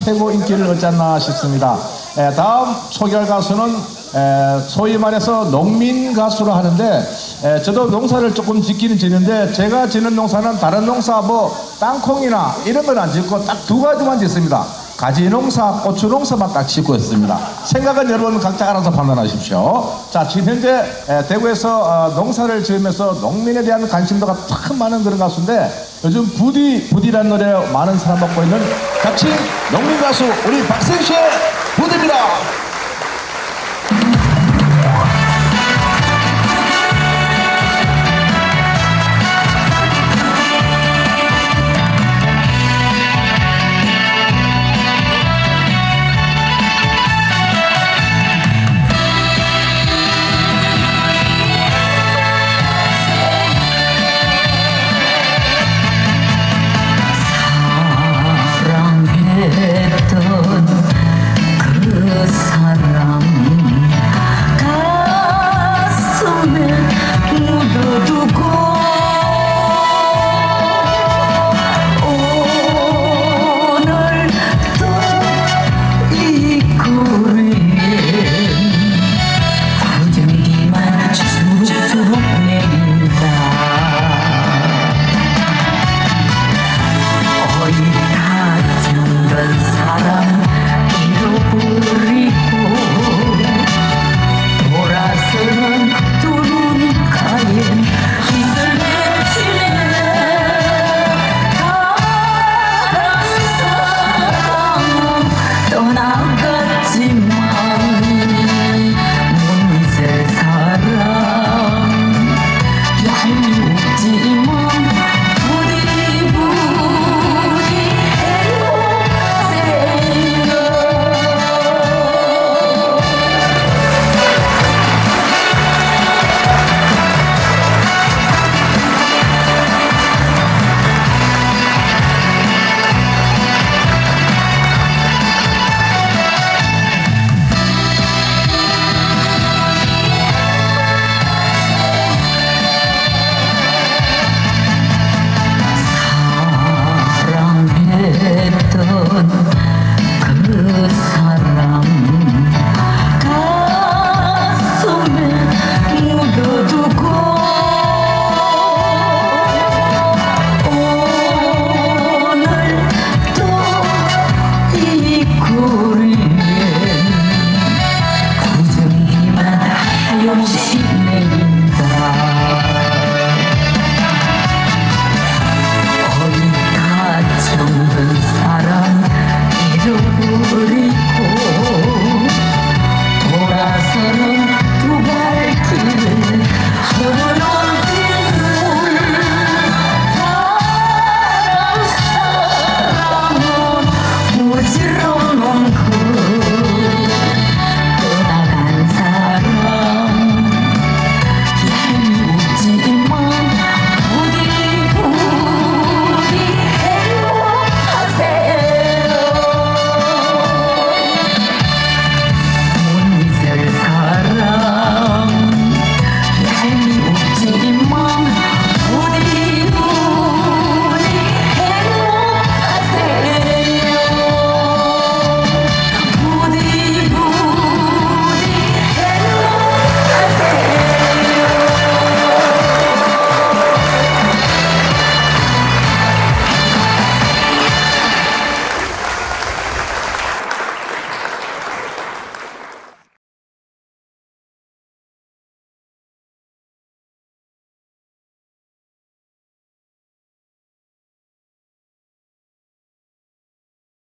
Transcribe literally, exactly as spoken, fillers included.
최고 인기를 얻지 않나 싶습니다. 에, 다음 소개할 가수는 에, 소위 말해서 농민 가수로 하는데 에, 저도 농사를 조금 짓기는 짓는데 제가 짓는 농사는 다른 농사 뭐 땅콩이나 이런 건 안 짓고 딱 두 가지만 짓습니다. 가지 농사, 고추 농사만 딱 짓고 있습니다. 생각은 여러분 각자 알아서 판단하십시오. 자, 지금 현재 에, 대구에서 어, 농사를 지으면서 농민에 대한 관심도가 참 많은 그런 가수인데 요즘 부디 부디라는 노래 많은 사랑 받고 있는 자칭 농민 가수 우리 박생 씨의 부디입니다. 오늘 또 이 꼴이